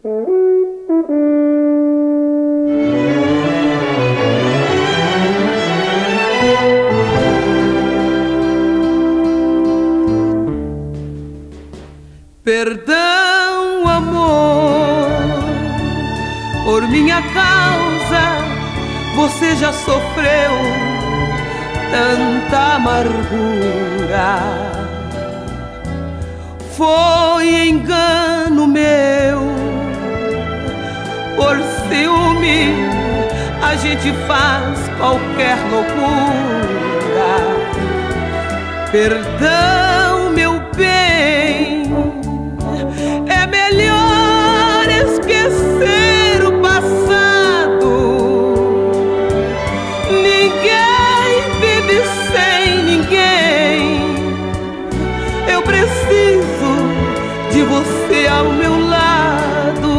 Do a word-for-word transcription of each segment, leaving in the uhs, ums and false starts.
Perdão, amor, por minha causa você já sofreu tanta amargura. Foi engano meu, por ciúme a gente faz qualquer loucura. Perdão, meu bem, é melhor esquecer o passado. Ninguém vive sem ninguém. Eu preciso de você ao meu lado.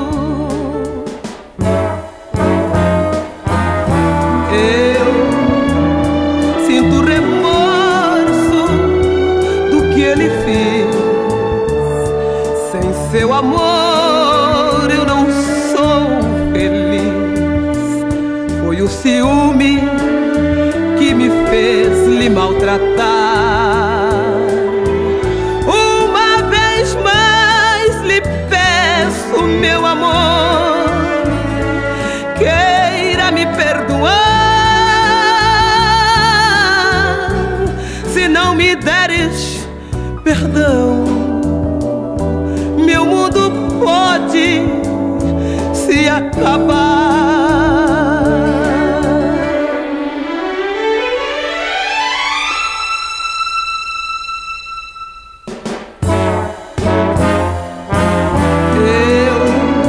Eu sinto remorso do que ele fez. Sem seu amor eu não sou feliz. Foi o ciúme que me fez lhe maltratar. Uma vez mais lhe peço, meu amor, queira me perdoar. Se não me deres perdão, meu mundo pode se acabar. Eu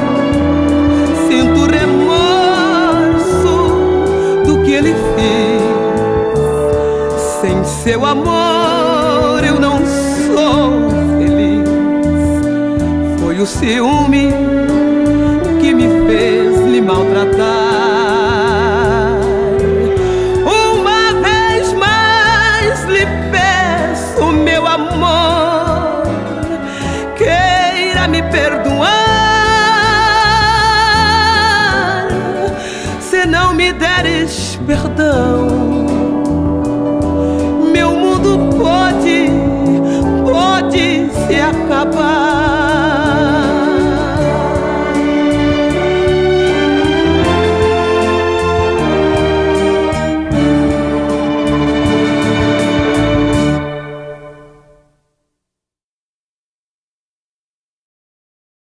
sinto remorso do que ele fez. Sem seu amor eu não sou feliz. Foi o ciúme que me fez lhe maltratar. Uma vez mais lhe peço, meu amor, queira me perdoar. Se não me deres perdão, meu mundo pode